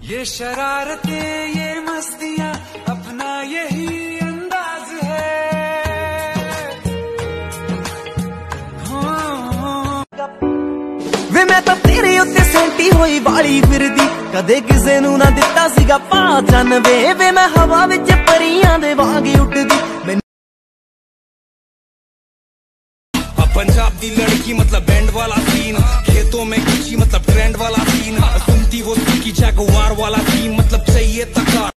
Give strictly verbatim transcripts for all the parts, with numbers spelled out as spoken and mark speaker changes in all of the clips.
Speaker 1: ये शरारतें ये मस्तियाँ अपना यही अंदाज है। हाँ।
Speaker 2: वे मैं तो तेरे उत्ते सेंटी होई वाली फिरदी कदे किसे नू ना दिता सीगा पहचान वे वे मैं हवा विच परियां दे वांग उठदी।
Speaker 1: पंजाब दी लड़की मतलब बैंड वाला सीन, खेतों में किसी मतलब ट्रेंड वाला सीन, सुनती वो की जगवार वाला सीन मतलब चाहिए तकार।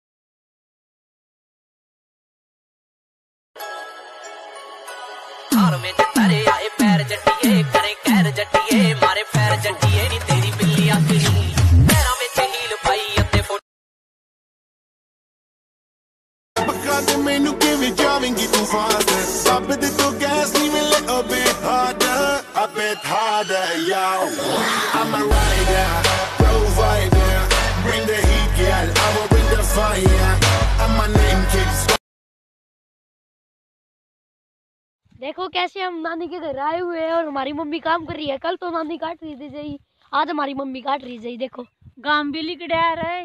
Speaker 2: हार में तारे आए पैर जट्टिए करे कैर जट्टिए मारे पैर जट्टिए नी तेरी बिल्ली आखी पैरां विच हील पाई अते फुट
Speaker 3: पक्का ते मैनू किवें जावेंगी तू फास्ट सब दे तो गैस नी मिले a bit harder a bit harder yo I'm a rider provider bring the heat girl I will bring the fire and my name keeps।
Speaker 4: देखो कैसे हम नानी के घर आए हुए हैं और हमारी मम्मी काम कर रही है। कल तो नानी काट रही थी जई, आज हमारी मम्मी काट रही है। देखो
Speaker 5: गांव भी लिख रहा है।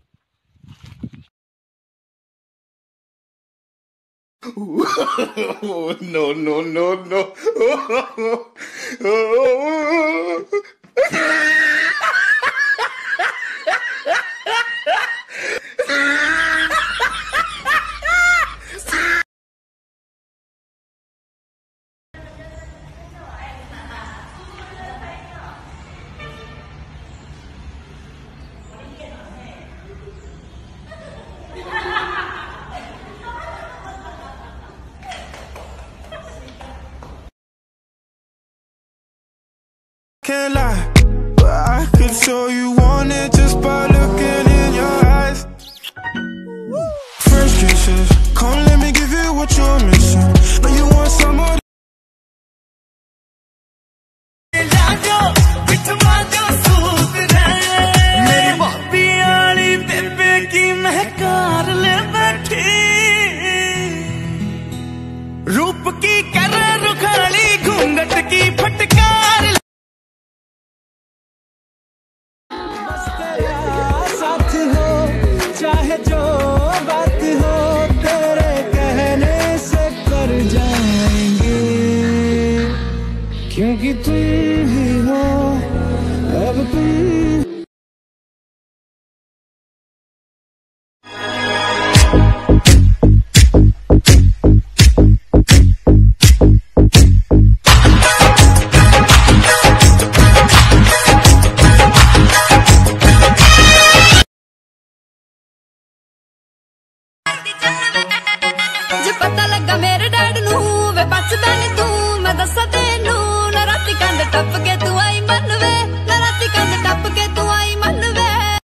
Speaker 3: Oh, no no no no can't lie, but I could show you want it just by looking in your eyes. First kisses, come let me give you what you're missing. Now you want some more.
Speaker 2: मेरी भाभी आली बेबे की महकार ले बैठी रूप की कर रुखाली घूंघट की फटकार साथ हो चाहे जो बात हो तेरे कहने से कर जाएंगे क्योंकि तुम ही हो अब तुम।
Speaker 5: पता लगा मेरे डैड नू वे बचदा नी तू मैं दसा तेनू ना राती कंध टप के तू आई मन वे ना राती कंध टप के तू आई मन वे।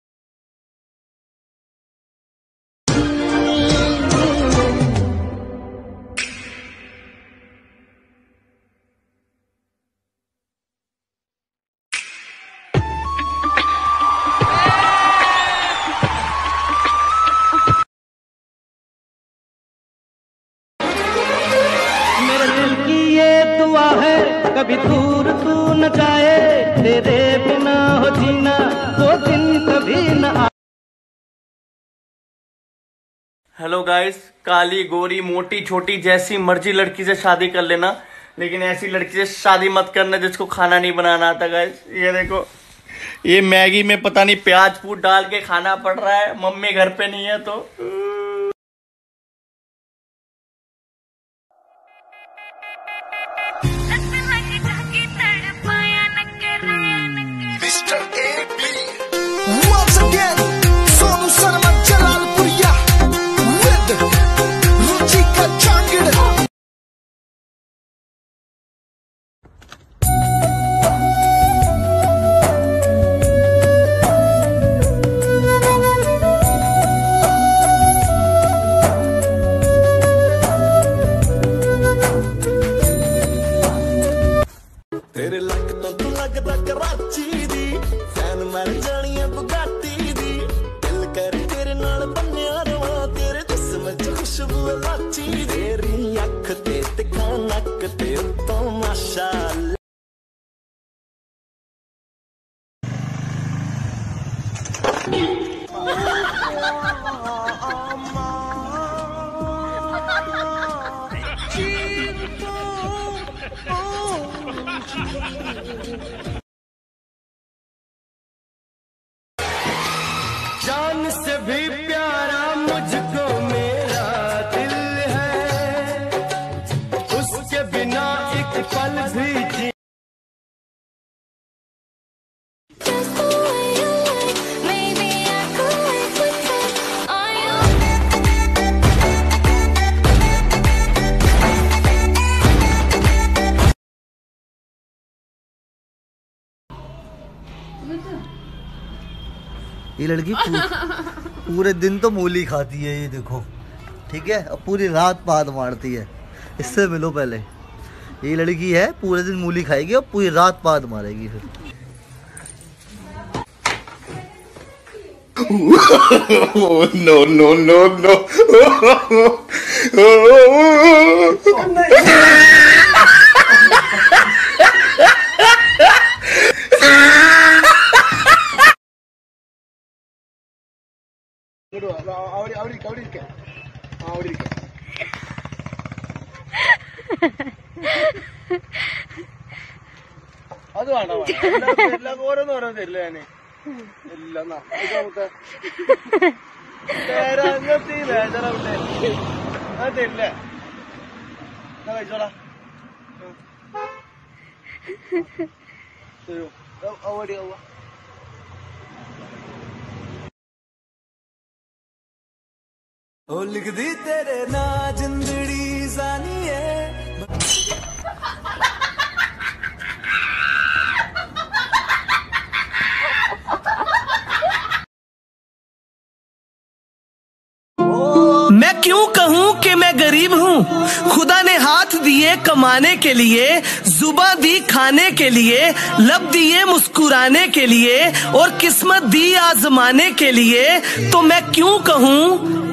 Speaker 2: कभी दूर तू न जाए तेरे बिना हो जीना वो दिन कभी न आ। हेलो गाइस, काली गोरी मोटी छोटी जैसी मर्जी लड़की से शादी कर लेना, लेकिन ऐसी लड़की से शादी मत करना जिसको खाना नहीं बनाना आता। गाइस ये देखो, ये मैगी में पता नहीं प्याज फूट डाल के खाना पड़ रहा है, मम्मी घर पे नहीं है तो।
Speaker 3: तेरे लक तो तू लगदा कराची दी फैन मर जानी बुगाटी दी दिल कर तेरे नाल बन्निया रवा तेरे जिस्म च खुशबू लाची तेरी अख ते तिखा नक ते तो माशाअल्लाह।
Speaker 2: जान से भी प्यारा मुझको मेरा दिल है, उसके बिना एक पल भी जी
Speaker 6: ये लड़की पूरे दिन तो मूली खाती है, ये देखो, ठीक है, अब पूरी रात पाद मारती है। इससे मिलो पहले, ये लड़की है पूरे दिन मूली खाएगी और पूरी रात पाद मारेगी फिर।
Speaker 3: नो नो नो नो
Speaker 2: അത് വേണ്ട എല്ലാം ഓരോന്ന് ഓരോന്ന് തരില്ല ഞാന് ഇല്ലെന്നാ അങ്ങനത്തെ വേദനവിടെ അത് തരില്ല എന്നാ കഴിച്ചോളാ ഓടി ആവുക ओ लिख दी तेरे ना जिंदड़ी जानी है।
Speaker 7: मैं क्यों कहूँ कि मैं गरीब हूँ, खुदा ने हाथ दिए कमाने के लिए, जुबां दी खाने के लिए, लब दिए मुस्कुराने के लिए और किस्मत दी आजमाने के लिए, तो मैं क्यों कहूँ